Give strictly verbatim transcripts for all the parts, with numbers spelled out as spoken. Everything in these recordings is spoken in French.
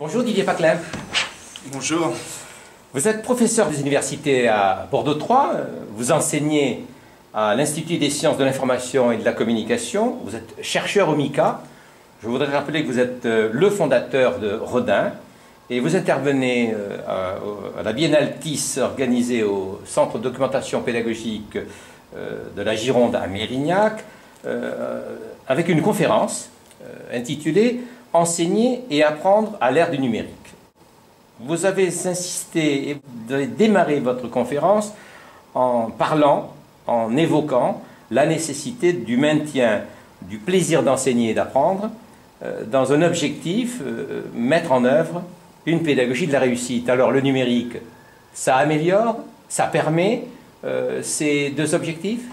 Bonjour Didier Paclin. Bonjour. Vous êtes professeur des universités à Bordeaux trois, vous enseignez à l'Institut des sciences de l'information et de la communication, vous êtes chercheur au MICA. Je voudrais rappeler que vous êtes le fondateur de Rodin et vous intervenez à la Biennale T I S organisée au Centre de documentation pédagogique de la Gironde à Mérignac avec une conférence intitulée « Enseigner et apprendre à l'ère du numérique ». Vous avez insisté et vous avez démarré votre conférence en parlant, en évoquant la nécessité du maintien du plaisir d'enseigner et d'apprendre euh, dans un objectif, euh, mettre en œuvre une pédagogie de la réussite. Alors le numérique, ça améliore, ça permet euh, ces deux objectifs?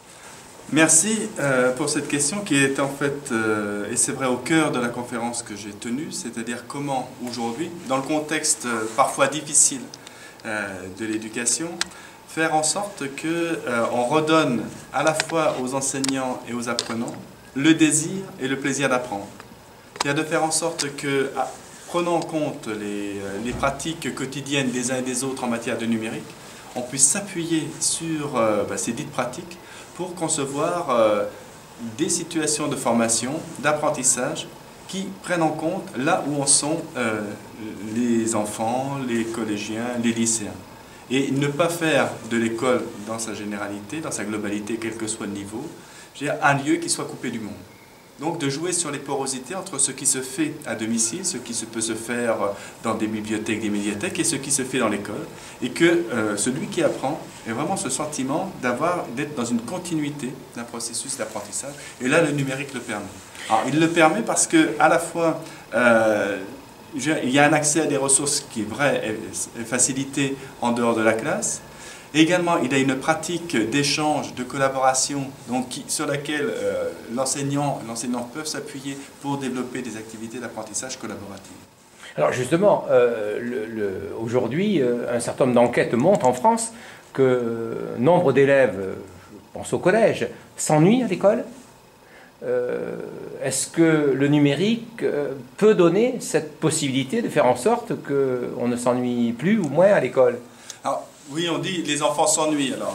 Merci euh, pour cette question qui est en fait, euh, et c'est vrai, au cœur de la conférence que j'ai tenue, c'est-à-dire comment aujourd'hui, dans le contexte euh, parfois difficile euh, de l'éducation, faire en sorte qu'on euh, redonne à la fois aux enseignants et aux apprenants le désir et le plaisir d'apprendre. C'est-à-dire de faire en sorte que, à, prenant en compte les, les pratiques quotidiennes des uns et des autres en matière de numérique, on puisse s'appuyer sur euh, bah, ces dites pratiques pour concevoir euh, des situations de formation, d'apprentissage qui prennent en compte là où en sont euh, les enfants, les collégiens, les lycéens. Et ne pas faire de l'école dans sa généralité, dans sa globalité, quel que soit le niveau, je veux dire, un lieu qui soit coupé du monde. Donc de jouer sur les porosités entre ce qui se fait à domicile, ce qui se peut se faire dans des bibliothèques, des médiathèques, et ce qui se fait dans l'école. Et que euh, celui qui apprend ait vraiment ce sentiment d'avoir, d'être dans une continuité d'un processus d'apprentissage. Et là, le numérique le permet. Alors, il le permet parce que, à la fois, euh, il y a un accès à des ressources qui est vrai, est facilité en dehors de la classe. Et également, il y a une pratique d'échange, de collaboration, donc, qui, sur laquelle euh, l'enseignant l'enseignant peuvent s'appuyer pour développer des activités d'apprentissage collaboratif. Alors justement, euh, aujourd'hui, euh, un certain nombre d'enquêtes montrent en France que euh, nombre d'élèves, je pense au collège, s'ennuient à l'école. Euh, Est-ce que le numérique euh, peut donner cette possibilité de faire en sorte qu'on ne s'ennuie plus ou moins à l'école? Alors, oui, on dit les enfants s'ennuient. Alors,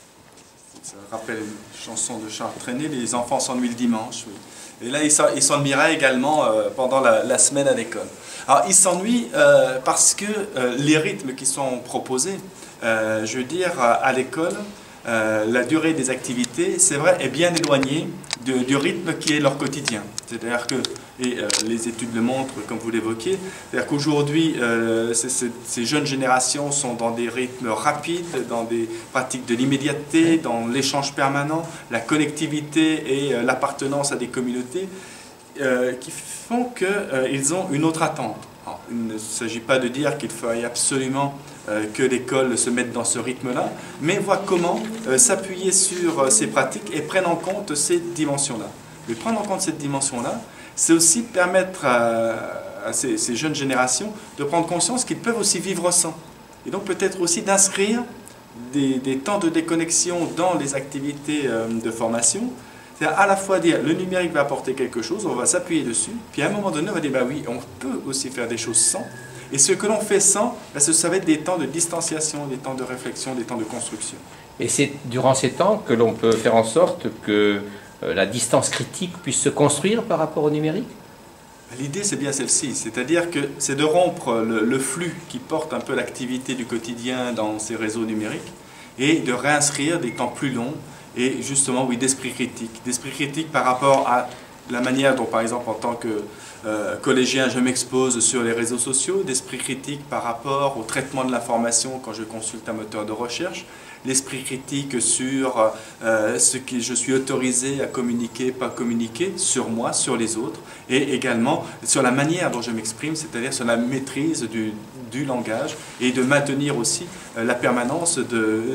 ça rappelle une chanson de Charles Trenet, les enfants s'ennuient le dimanche. Oui. Et là, ils s'ennuieraient également euh, pendant la, la semaine à l'école. Alors, ils s'ennuient euh, parce que euh, les rythmes qui sont proposés, euh, je veux dire, à, à l'école, euh, la durée des activités, c'est vrai, est bien éloignée de, du rythme qui est leur quotidien. C'est-à-dire que, et euh, les études le montrent, comme vous l'évoquiez, c'est-à-dire qu'aujourd'hui, euh, ces jeunes générations sont dans des rythmes rapides, dans des pratiques de l'immédiateté, dans l'échange permanent, la connectivité et euh, l'appartenance à des communautés, euh, qui font qu'ils euh, ont une autre attente. Alors, il ne s'agit pas de dire qu'il faille absolument euh, que l'école se mette dans ce rythme-là, mais voir comment euh, s'appuyer sur euh, ces pratiques et prendre en compte ces dimensions-là. Mais prendre en compte cette dimension-là, c'est aussi permettre à, à ces, ces jeunes générations de prendre conscience qu'ils peuvent aussi vivre sans. Et donc peut-être aussi d'inscrire des, des temps de déconnexion dans les activités euh, de formation. C'est-à-dire à la fois dire le numérique va apporter quelque chose, on va s'appuyer dessus, puis à un moment donné on va dire bah oui, on peut aussi faire des choses sans. Et ce que l'on fait sans, bah, ça va être des temps de distanciation, des temps de réflexion, des temps de construction. Et c'est durant ces temps que l'on peut faire en sorte que euh, la distance critique puisse se construire par rapport au numérique? L'idée, c'est bien celle-ci, c'est-à-dire que c'est de rompre le, le flux qui porte un peu l'activité du quotidien dans ces réseaux numériques et de réinscrire des temps plus longs et justement, oui, d'esprit critique. D'esprit critique par rapport à la manière dont, par exemple, en tant que euh, collégien, je m'expose sur les réseaux sociaux, d'esprit critique par rapport au traitement de l'information quand je consulte un moteur de recherche, l'esprit critique sur euh, ce que je suis autorisé à communiquer, pas communiquer, sur moi, sur les autres, et également sur la manière dont je m'exprime, c'est-à-dire sur la maîtrise du, du langage, et de maintenir aussi euh, la permanence de,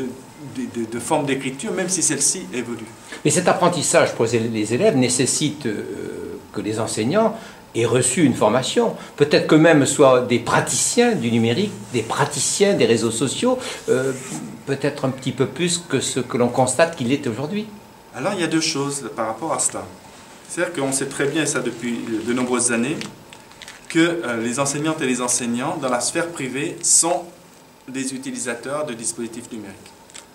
de, de, de formes d'écriture, même si celle-ci évolue. Mais cet apprentissage pour les élèves nécessite euh, que les enseignants aient reçu une formation, peut-être que même soient des praticiens du numérique, des praticiens des réseaux sociaux, euh, peut-être un petit peu plus que ce que l'on constate qu'il est aujourd'hui. Alors il y a deux choses par rapport à cela. C'est-à-dire qu'on sait très bien, ça depuis de nombreuses années, que euh, les enseignantes et les enseignants dans la sphère privée sont des utilisateurs de dispositifs numériques.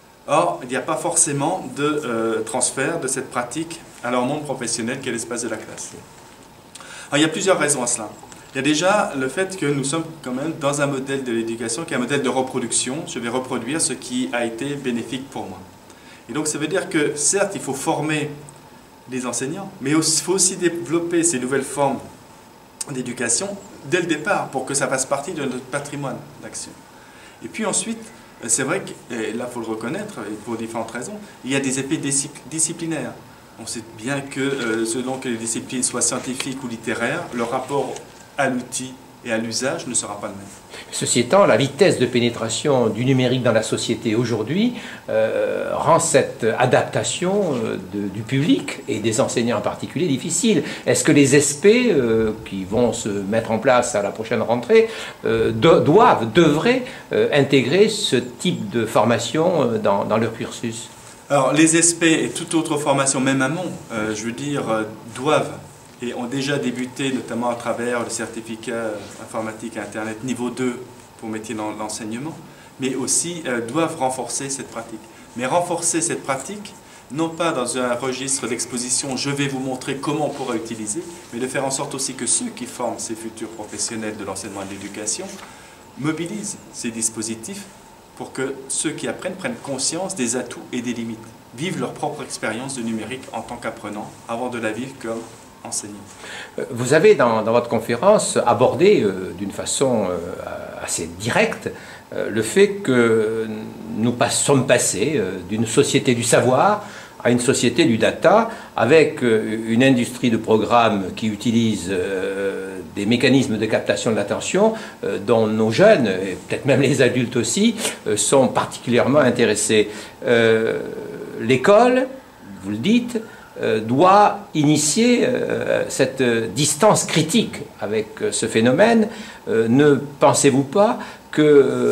Or, il n'y a pas forcément de euh, transfert de cette pratique à leur monde professionnel qui est l'espace de la classe. Alors, il y a plusieurs raisons à cela. Il y a déjà le fait que nous sommes quand même dans un modèle de l'éducation qui est un modèle de reproduction. Je vais reproduire ce qui a été bénéfique pour moi. Et donc ça veut dire que certes, il faut former les enseignants, mais il faut aussi développer ces nouvelles formes d'éducation dès le départ pour que ça fasse partie de notre patrimoine d'action. Et puis ensuite, c'est vrai que, et là il faut le reconnaître, et pour différentes raisons, il y a des effets disciplinaires. On sait bien que euh, selon que les disciplines soient scientifiques ou littéraires, le rapport à l'outil et à l'usage ne sera pas le même. Ceci étant, la vitesse de pénétration du numérique dans la société aujourd'hui euh, rend cette adaptation euh, de, du public et des enseignants en particulier difficile. Est-ce que les S P euh, qui vont se mettre en place à la prochaine rentrée euh, do doivent, devraient euh, intégrer ce type de formation euh, dans, dans leur cursus? Alors les S P et toute autre formation, même amont, euh, je veux dire, euh, doivent et ont déjà débuté notamment à travers le certificat informatique et Internet niveau deux pour métier dans l'enseignement, mais aussi euh, doivent renforcer cette pratique. Mais renforcer cette pratique, non pas dans un registre d'exposition, je vais vous montrer comment on pourra utiliser, mais de faire en sorte aussi que ceux qui forment ces futurs professionnels de l'enseignement et de l'éducation mobilisent ces dispositifs pour que ceux qui apprennent prennent conscience des atouts et des limites, vivent leur propre expérience de numérique en tant qu'apprenant, avant de la vivre comme enseignant. Vous avez dans, dans votre conférence abordé euh, d'une façon euh, assez directe euh, le fait que nous pas, sommes passés euh, d'une société du savoir à une société du data, avec euh, une industrie de programmes qui utilise euh, des mécanismes de captation de l'attention euh, dont nos jeunes, et peut-être même les adultes aussi, euh, sont particulièrement intéressés. Euh, L'école, vous le dites, euh, doit initier euh, cette distance critique avec euh, ce phénomène. Euh, ne pensez-vous pas que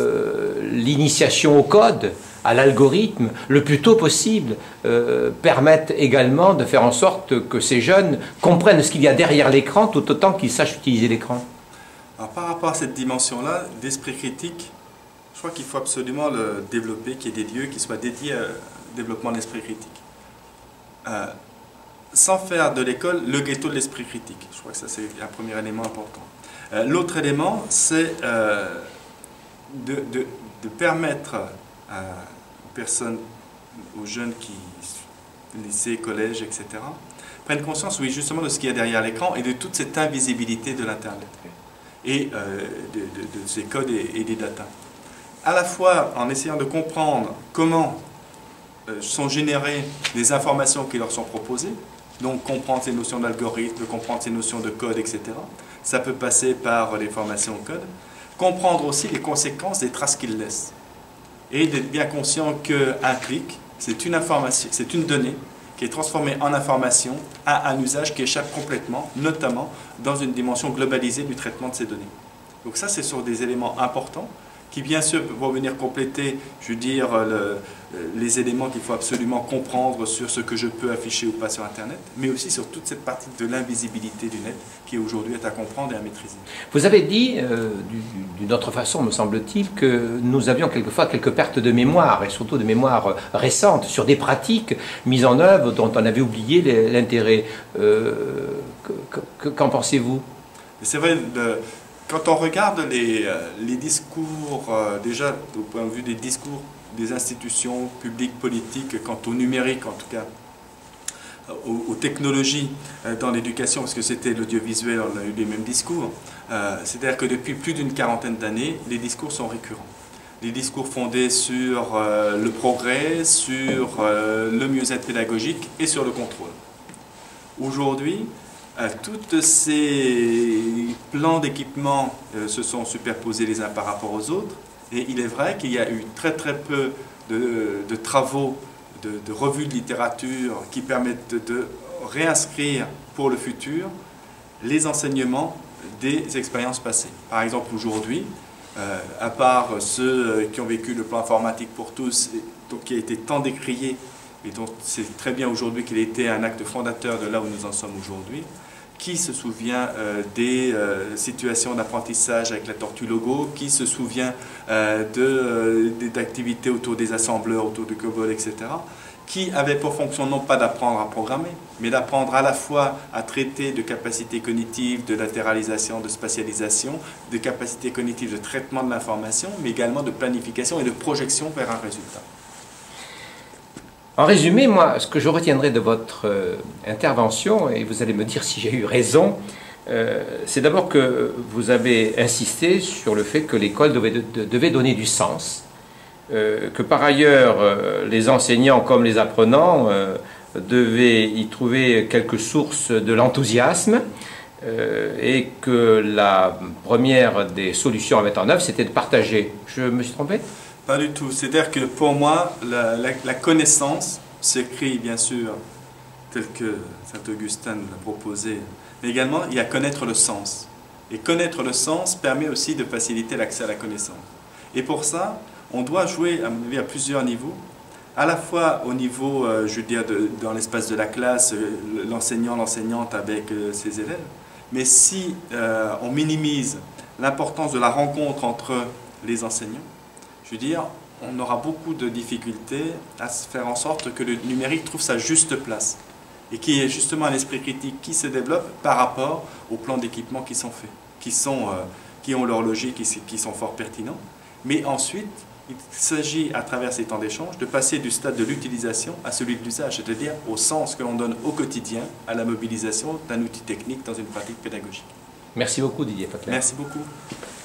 euh, l'initiation au code, à l'algorithme, le plus tôt possible, euh, permettent également de faire en sorte que ces jeunes comprennent ce qu'il y a derrière l'écran, tout autant qu'ils sachent utiliser l'écran? Alors par rapport à cette dimension-là, d'esprit critique, je crois qu'il faut absolument le développer, qu'il y ait des lieux qui soient dédiés au développement de l'esprit critique. Euh, sans faire de l'école le ghetto de l'esprit critique. Je crois que ça c'est un premier élément important. Euh, L'autre élément, c'est euh, de, de, de permettre à personnes, aux jeunes qui, lycée, collège, et cetera, prennent conscience, oui, justement, de ce qu'il y a derrière l'écran et de toute cette invisibilité de l'Internet et euh, de, de, de ces codes et, et des datas. À la fois en essayant de comprendre comment euh, sont générées les informations qui leur sont proposées, donc comprendre ces notions d'algorithme, comprendre ces notions de code, et cetera. Ça peut passer par les formations au code. Comprendre aussi les conséquences des traces qu'ils laissent. Et d'être bien conscient qu'un clic, c'est une information, c'est une donnée qui est transformée en information à un usage qui échappe complètement, notamment dans une dimension globalisée du traitement de ces données. Donc ça, c'est sur des éléments importants qui, bien sûr, vont venir compléter, je veux dire, le, les éléments qu'il faut absolument comprendre sur ce que je peux afficher ou pas sur Internet, mais aussi sur toute cette partie de l'invisibilité du net qui aujourd'hui est à comprendre et à maîtriser. Vous avez dit, euh, d'une autre façon, me semble-t-il, que nous avions quelquefois quelques pertes de mémoire, et surtout de mémoire récentes, sur des pratiques mises en œuvre dont on avait oublié l'intérêt. Euh, Qu'en pensez-vous? C'est vrai, le, quand on regarde les, les discours, euh, déjà au point de vue des discours des institutions publiques, politiques, quant au numérique en tout cas, aux, aux technologies euh, dans l'éducation, parce que c'était l'audiovisuel, on a eu les mêmes discours, euh, c'est-à-dire que depuis plus d'une quarantaine d'années, les discours sont récurrents. Les discours fondés sur euh, le progrès, sur euh, le mieux-être pédagogique et sur le contrôle. Aujourd'hui, Euh, tous ces plans d'équipement euh, se sont superposés les uns par rapport aux autres, et il est vrai qu'il y a eu très très peu de, de travaux, de, de revues de littérature qui permettent de, de réinscrire pour le futur les enseignements des expériences passées. Par exemple, aujourd'hui, euh, à part ceux qui ont vécu le plan informatique pour tous, donc, qui a été tant décrié, et dont c'est très bien aujourd'hui qu'il a été un acte fondateur de là où nous en sommes aujourd'hui, Qui se souvient euh, des euh, situations d'apprentissage avec la tortue logo? Qui se souvient euh, de, euh, d'activités autour des assembleurs, autour du COBOL, et cetera. Qui avait pour fonction non pas d'apprendre à programmer, mais d'apprendre à la fois à traiter de capacités cognitives, de latéralisation, de spatialisation, de capacités cognitives de traitement de l'information, mais également de planification et de projection vers un résultat. En résumé, moi, ce que je retiendrai de votre euh, intervention, et vous allez me dire si j'ai eu raison, euh, c'est d'abord que vous avez insisté sur le fait que l'école devait, de, devait donner du sens, euh, que par ailleurs, euh, les enseignants comme les apprenants euh, devaient y trouver quelques sources de l'enthousiasme, euh, et que la première des solutions à mettre en œuvre, c'était de partager. Je me suis trompé ? Pas du tout. C'est-à-dire que pour moi, la, la, la connaissance s'écrit bien sûr tel que Saint-Augustin nous l'a proposé, mais également il y a connaître le sens. Et connaître le sens permet aussi de faciliter l'accès à la connaissance. Et pour ça, on doit jouer à mon avis à plusieurs niveaux, à la fois au niveau, euh, je veux dire, de, dans l'espace de la classe, l'enseignant, l'enseignante avec euh, ses élèves, mais si euh, on minimise l'importance de la rencontre entre les enseignants, je veux dire, on aura beaucoup de difficultés à se faire en sorte que le numérique trouve sa juste place et qu'il y ait justement un esprit critique qui se développe par rapport aux plans d'équipement qui sont faits, qui, sont, euh, qui ont leur logique, qui, qui sont fort pertinents. Mais ensuite, il s'agit, à travers ces temps d'échange, de passer du stade de l'utilisation à celui de l'usage, c'est-à-dire au sens que l'on donne au quotidien à la mobilisation d'un outil technique dans une pratique pédagogique. Merci beaucoup Didier Fatler. Merci beaucoup.